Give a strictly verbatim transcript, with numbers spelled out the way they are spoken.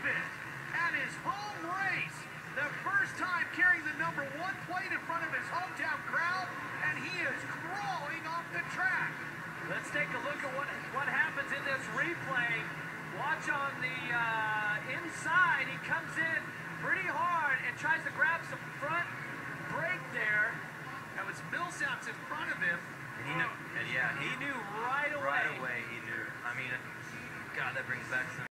it at his home race. The first time carrying the number one plate in front of his hometown crowd, and he is crawling off the track. Let's take a look at what, what happens in this replay. Watch on the uh, inside. He comes in pretty hard and tries to grab some front brake there. That was Millsaps in front of him. And he knew, and yeah, He knew right away. right away he knew. I mean, God, that brings back some